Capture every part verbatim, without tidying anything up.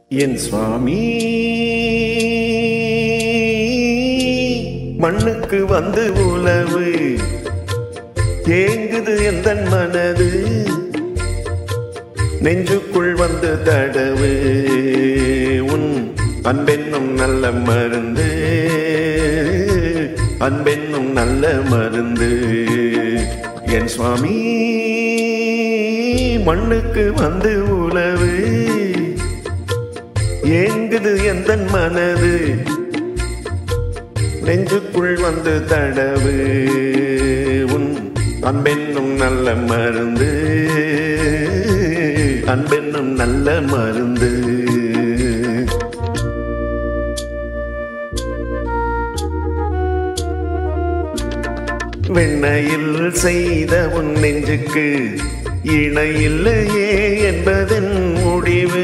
என் சுவாமி மண்ணுக்கு வந்து உலவு ஏங்குது எந்தன் மனது நெஞ்சுக்குள் வந்து தடவு உன் அன்பென்னும் நல்ல மருந்து அன்பென்னும் நல்ல மருந்து என் சுவாமி மண்ணுக்கு வந்து உலவு ஏங்குது எந்தன் மனது நெஞ்சுக்குள் வந்து தடவு உன் அன்பென்னும் நல்ல மருந்து அன்பென்னும் நல்ல மருந்து வெண்ணையில் செய்த உன் நெஞ்சுக்கு இணையில்லையே என்பதன் முடிவு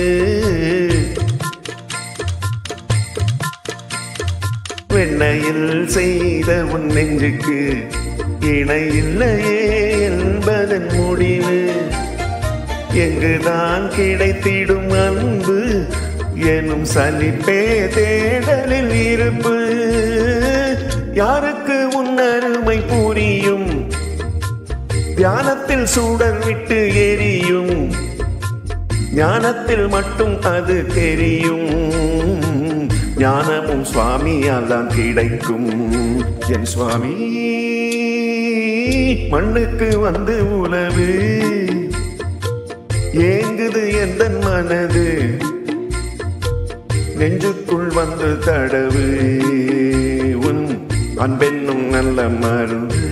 வெண்ணையில் செய்த உன் நெஞ்சுக்கு இணையில்லையே என்பதன் முடிவு எங்குதான் கிடைத்திடும் அன்பு எனும் சலிப்பே தேடலில் இருப்பு யாருக்கு உன் அருமை புரியும் தியானத்தில் சூடர் விட்டு எரியும் ஞானத்தில் மட்டும் அது தெரியும் ஞானமும் சுவாமியால் தான் கிடைக்கும் என் சுவாமி மண்ணுக்கு வந்து உலவு ஏங்குது எந்தன் மனது நெஞ்சுக்குள் வந்து தடவு உன் அன்பென்னும் நல்ல மருந்து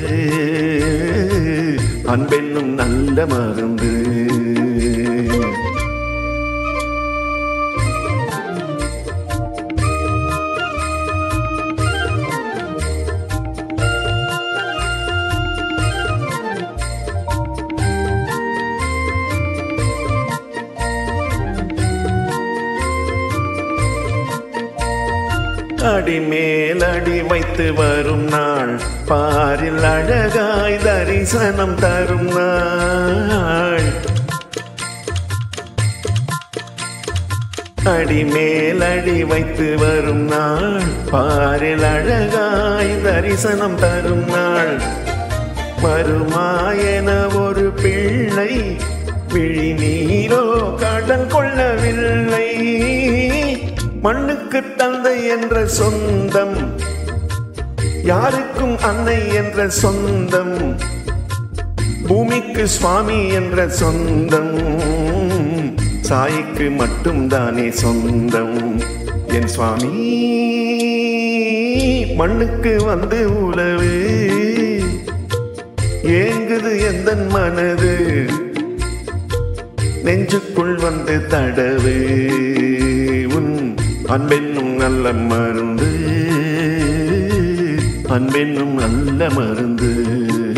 அன்பென்னும் நல்ல மருந்து அடிமேல் அடி வைத்து வரும் நாள் பாரில் அழகாய் தரிசனம் தரும் நாள் அடிமேல் அடி வைத்து வரும் நாள் பாரில் அழகாய் தரிசனம் தரும் நாள் வருமாயென ஒரு பிள்ளை விழி நீரோ கடன் கொள்ளவில்லை மண்ணுக்கு தந்தை என்ற சொந்தம் யாருக்கும் அன்னை என்ற சொந்தம் பூமிக்கு சுவாமி என்ற சொந்தம் சாய்க்கு மட்டும் தானே சொந்தம் என் சுவாமி மண்ணுக்கு வந்து உலவு ஏங்குது எந்தன் மனது நெஞ்சுக்குள் வந்து தடவு உன் அன்பென்னும் நல்ல மருந்து அன்பென்னும் நல்ல மருந்து